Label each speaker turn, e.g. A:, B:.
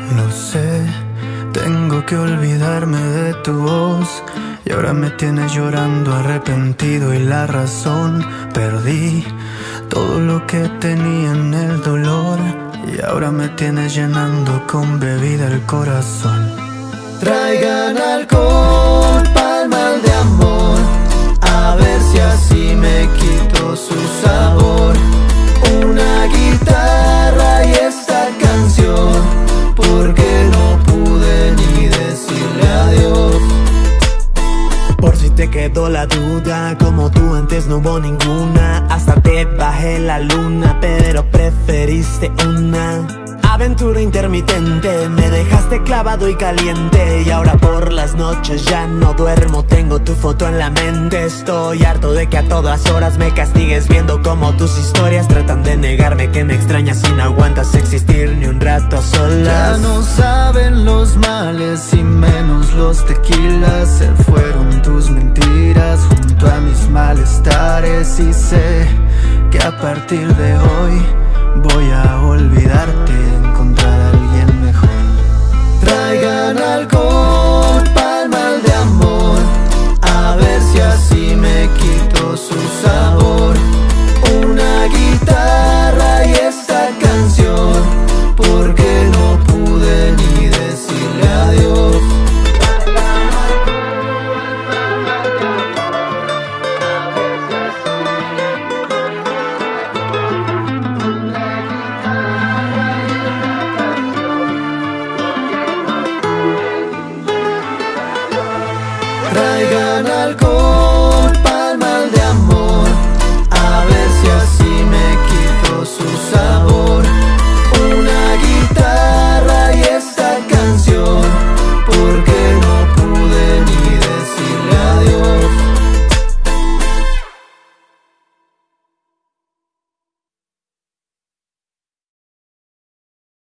A: Lo sé, tengo que olvidarme de tu voz. Y ahora me tienes llorando arrepentido y la razón. Perdí todo lo que tenía en el dolor. Y ahora me tienes llenando con bebida el corazón. Traigan alcohol pa'l mal de amor, a ver si así me quito su sabor. Una guitarra y esta canción, porque no pude ni decirle adiós.
B: Por si te quedó la duda, como tú antes no hubo ninguna. Hasta te bajé la luna, pero preferiste una aventura intermitente. Me dejaste clavado y caliente, y ahora por las noches ya no duermo, tengo tu foto en la mente. Estoy harto de que a todas horas me castigues viendo como tus historias tratan de negarme que me extrañas y no aguantas existir ni un rato a solas.
A: Ya no saben los males y menos los tequilas. Se fueron tus mentiras junto a mis malestares. Y sé que a partir de hoy voy a olvidarte y encontrar a alguien mejor. Traigan alcohol pa'l mal de amor, a ver si así me quito su sabor. Una guitarra y esta canción, porque no pude ni decirle adiós. Traigan alcohol pa'l mal de amor, a ver si así me quito su sabor.